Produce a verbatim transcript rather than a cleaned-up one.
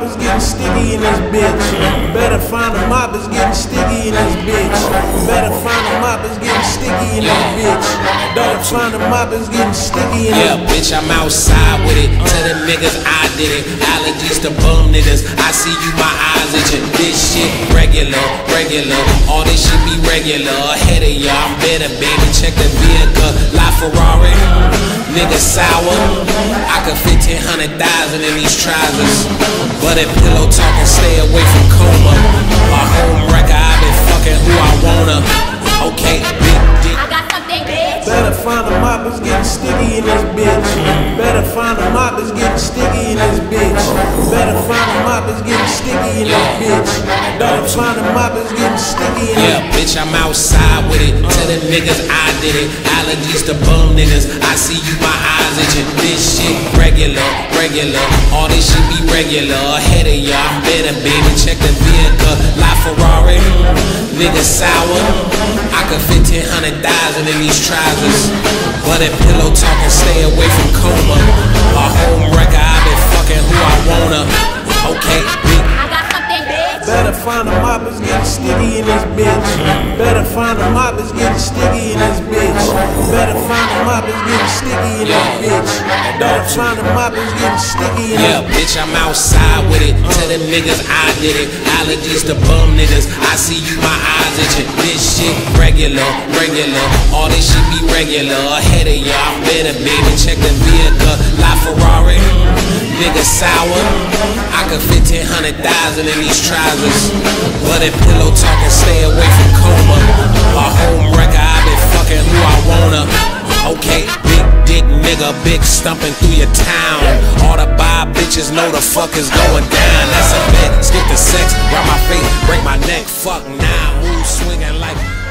it's getting sticky in this bitch. Better find a mop, it's getting sticky in this bitch. Better find a mop, it's getting sticky in this bitch. Better find a mop, it's getting sticky in this bitch. Yeah, bitch, I'm outside with it. Tell them niggas I did it. Allergies to bum niggas. I see you, my eyes itching. This shit regular, regular. All this shit be regular. Ahead of y'all, I'm better, baby. Check the vehicle. La Ferrari. Nigga sour. I could fit ten hundred thousand in these trousers. But if pillow talking, stay away from coma. My home record, I been fucking who I wanna. Okay, big dick. I got something, bitch. Better find a mop, it's getting sticky in this bitch. Better find a mop, it's getting sticky in this bitch. Better find a mop, it's getting sticky in this bitch. Better find a mop, it's getting sticky in this bitch. Yeah, bitch, I'm outside with it. Tell them niggas I did it. Allergies to bum niggas. I see you, my eyes itching. This shit regular, regular. All this shit be regular. Ahead of y'all, I'm better, baby. Check the vehicle. La Ferrari. Nigga sour. I could fit ten hundred thousand in these trousers. But if pillow talking, stay away from coma. My home record, I been fucking who I wanna. Okay, big. I got something, bitch. Better find a mop, it's getting sticky in this bitch. Better find a mop, it's getting sticky in this bitch. Better find a mop, it's getting sticky in this bitch. Better find a mop, it's getting sticky in this Yeah, bitch, I'm outside with it. Tell them niggas I did it. Allergies to bum niggas. I see you, my eyes itching. This shit regular, regular. All this shit be regular. Ahead of y'all, I'm better, baby. Check the vehicle. La Ferrari. Nigga sour. I could fit ten hundred thousand in these trousers. But if pillow talking, stay away from coma. My home record, I been fucking who I wanna. Okay, big dick nigga, big stumping through your town. All the bi bitches know the fuck is going down. That's a bet, skip the sex, grab my face, break my neck. Fuck now, move swinging like